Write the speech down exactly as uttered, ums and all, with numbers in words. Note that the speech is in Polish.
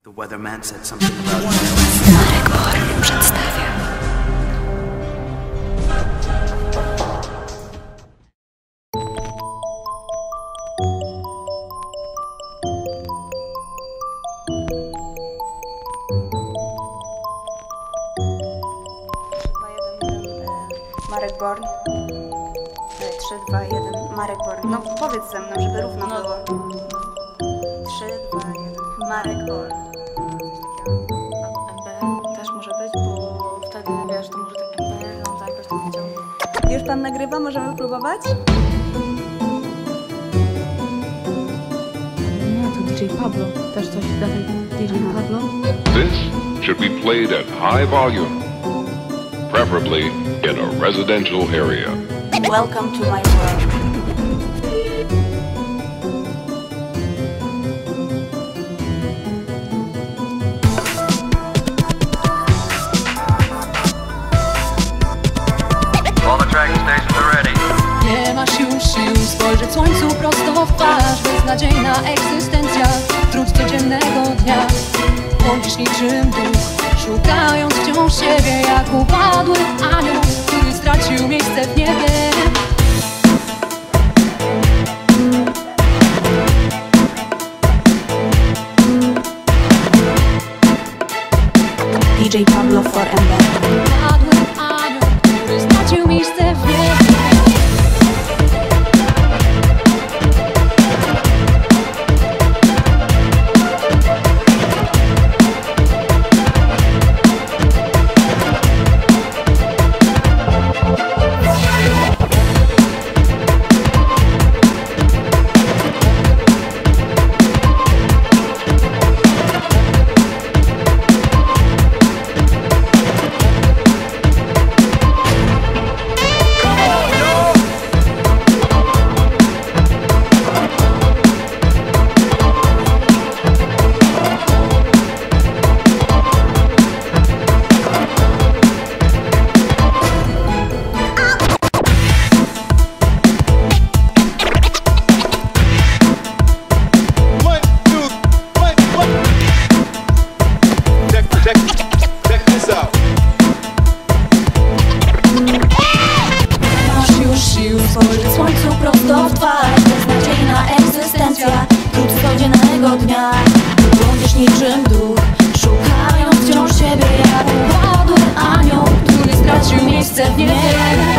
The weatherman said something about Marek Born przedstawia. Marek Born. trzy, dwa, jeden. Marek Born. No powiedz ze mną, żeby równo no. było. trzy, dwa, jeden. Marek Born. Albo M B też może być, bo wtedy wiesz, to może tak M B, on tak jakoś tam wyciągnie. Już pan nagrywa? Możemy próbować? Nie, to D J Pablo. Też coś dalej. D J Pablo. This should be played at high volume, preferably in a residential area. Welcome to my world. All the tracking stations are ready. Nie masz już sił spojrzeć słońcu prosto w twarz. Beznadziejna egzystencja, trud codziennego dnia. Błądzisz niczym duch, szukając wciąż siebie, jak upadły anioł, który stracił miejsce w niebie. D J Pablo for M B. Upadły anioł, który stracił miejsce w niebie. Spojrzeć słońcu prosto w twarz. Beznadziejna egzystencja, trud codziennego dnia. Błądzisz niczym duch, szukając wciąż siebie, jak upadły anioł, który stracił miejsce w niebie.